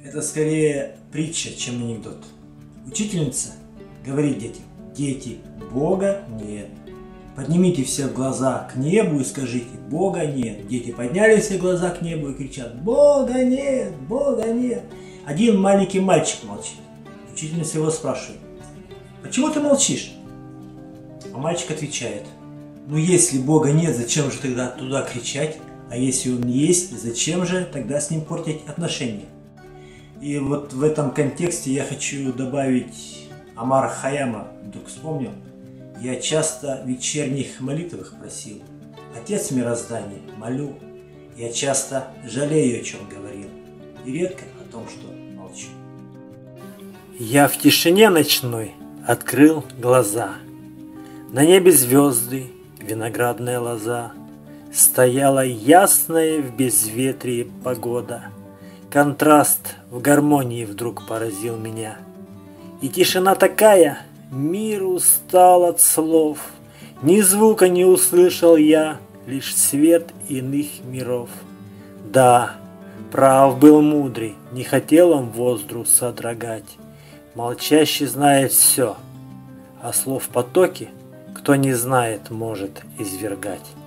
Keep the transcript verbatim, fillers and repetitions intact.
Это скорее притча, чем анекдот. Учительница говорит детям: дети, Бога нет. Поднимите все глаза к небу и скажите: Бога нет. Дети подняли все глаза к небу и кричат: Бога нет, Бога нет. Один маленький мальчик молчит. Учительница его спрашивает: почему ты молчишь? А мальчик отвечает: ну если Бога нет, зачем же тогда туда кричать? А если Он есть, зачем же тогда с Ним портить отношения? И вот в этом контексте я хочу добавить Омара Хайяма, вдруг вспомнил. Я часто в вечерних молитвах просил: Отец мироздания, молю. Я часто жалею, о чем говорил, и редко о том, что молчу. Я в тишине ночной открыл глаза. На небе звезды, виноградная лоза. Стояла ясная в безветрие погода. Контраст в гармонии вдруг поразил меня. И тишина такая, мир устал от слов. Ни звука не услышал я, лишь свет иных миров. Да, прав был мудрый, не хотел он воздух содрогать. Молчащий знает все, а слов потоки, кто не знает, может извергать.